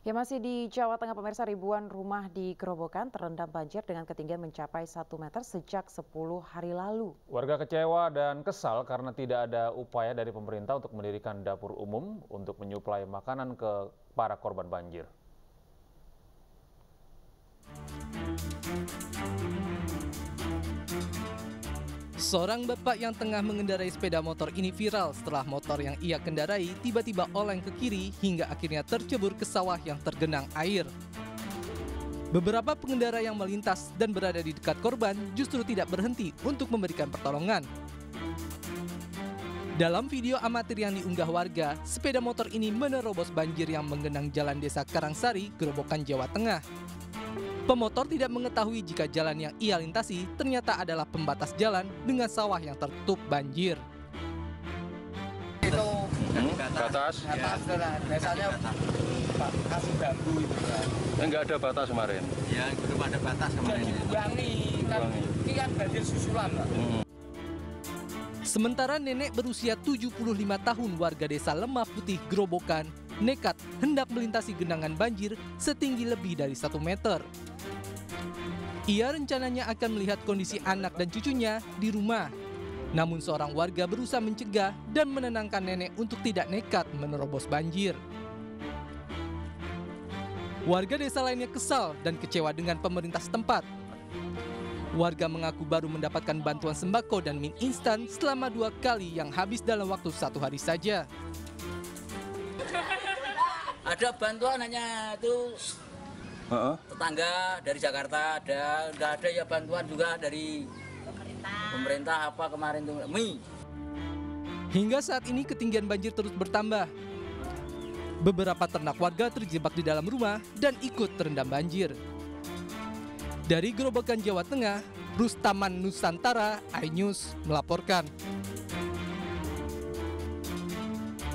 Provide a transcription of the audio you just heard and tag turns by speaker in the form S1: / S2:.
S1: Ya, masih di Jawa Tengah, pemirsa, ribuan rumah di Gerobokan terendam banjir dengan ketinggian mencapai 1 meter sejak 10 hari lalu.
S2: Warga kecewa dan kesal karena tidak ada upaya dari pemerintah untuk mendirikan dapur umum untuk menyuplai makanan ke para korban banjir.
S3: Seorang bapak yang tengah mengendarai sepeda motor ini viral setelah motor yang ia kendarai tiba-tiba oleng ke kiri hingga akhirnya tercebur ke sawah yang tergenang air. Beberapa pengendara yang melintas dan berada di dekat korban justru tidak berhenti untuk memberikan pertolongan. Dalam video amatir yang diunggah warga, sepeda motor ini menerobos banjir yang menggenang jalan desa Karangsari, Gerobokan, Jawa Tengah. Pemotor tidak mengetahui jika jalan yang ia lintasi ternyata adalah pembatas jalan dengan sawah yang tertutup banjir.
S4: Itu
S5: batas?
S4: Ya. Biasanya kasih bambu itu kan.
S5: Enggak ada batas kemarin?
S4: Ya, belum ada batas kemarin. Dikurangi, ini kan banjir susulan, Pak.
S3: Sementara nenek berusia 75 tahun warga desa Lemah Putih, Gerobokan, nekat hendak melintasi genangan banjir setinggi lebih dari 1 meter. Ia rencananya akan melihat kondisi anak dan cucunya di rumah. Namun seorang warga berusaha mencegah dan menenangkan nenek untuk tidak nekat menerobos banjir. Warga desa lainnya kesal dan kecewa dengan pemerintah setempat. Warga mengaku baru mendapatkan bantuan sembako dan mie instan selama 2 kali yang habis dalam waktu 1 hari saja.
S6: Ada bantuan hanya itu tetangga dari Jakarta, nggak ada ya bantuan juga dari pemerintah apa kemarin tuh mie.
S3: Hingga saat ini ketinggian banjir terus bertambah. Beberapa ternak warga terjebak di dalam rumah dan ikut terendam banjir. Dari Gerobokan, Jawa Tengah, Rustaman Nusantara, iNews melaporkan.